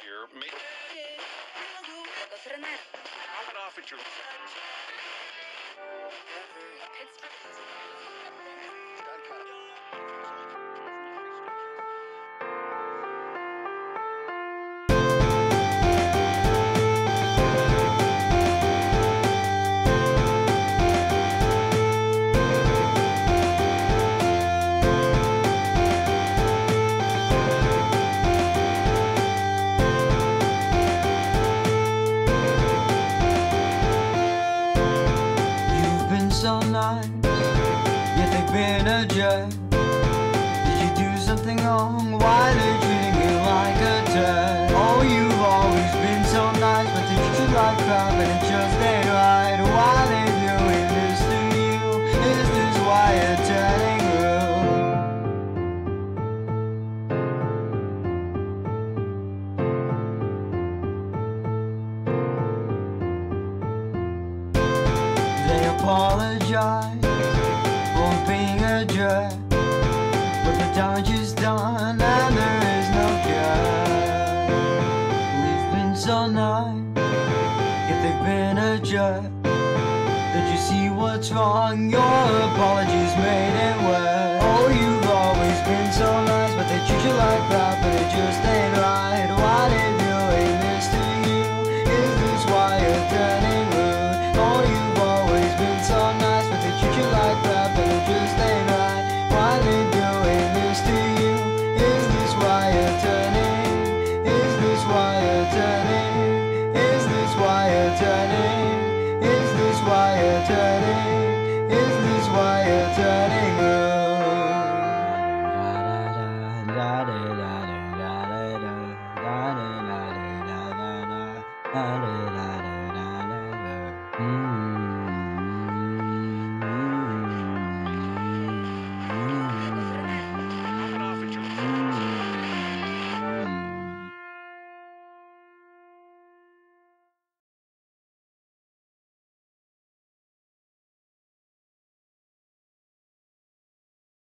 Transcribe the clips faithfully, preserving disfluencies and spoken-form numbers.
here. Make Knock it off at your. So nice, yet they've been a jerk. Did you do something wrong? Why they treating you like a dirt? Oh, you've always been so nice, but they treat you like crap and it just ain't right. Why they doing this to you? Is this why you're turning rude? They apologize for being a jerk, but the damage is done and there is no cure. We've been so nice, yet they've been a jerk. Don't you see what's wrong? Your apologies made it worse. Oh, you've always been so nice, but they treat you like crap and it just ain't right. Why they doing this to you? Is this why you're turning rude? Oh, you've always been so nice, but they treat you like crap and it just ain't right. Why they doing this to you? Is this why you're turning? Is this why you're turning? Is this why you're turning? Is this why you're turning? Is this why you're turning rude?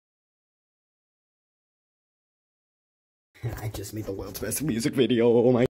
I just made the world's best music video. Oh my